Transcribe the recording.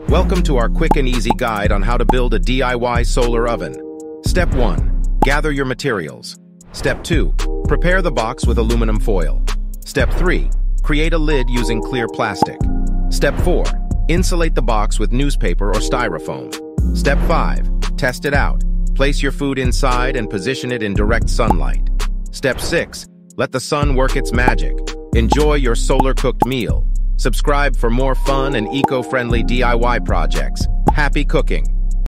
Welcome to our quick and easy guide on how to build a DIY solar oven. Step 1. Gather your materials. Step 2. Prepare the box with aluminum foil. Step 3. Create a lid using clear plastic. Step 4. Insulate the box with newspaper or styrofoam. Step 5. Test it out. Place your food inside and position it in direct sunlight. Step 6. Let the sun work its magic. Enjoy your solar-cooked meal. Subscribe for more fun and eco-friendly DIY projects. Happy cooking!